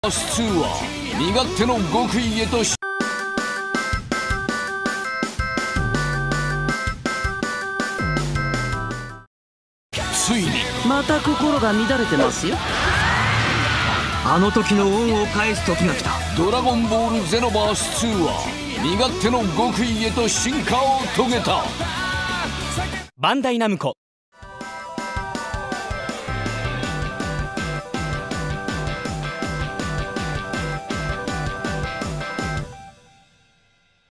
バース2は身勝手の極意へとついにまた心が乱れてますよ。 あの時の恩を返す時が来た。 ドラゴンボールゼノバース2は身勝手の極意へと進化を遂げた。 バンダイナムコ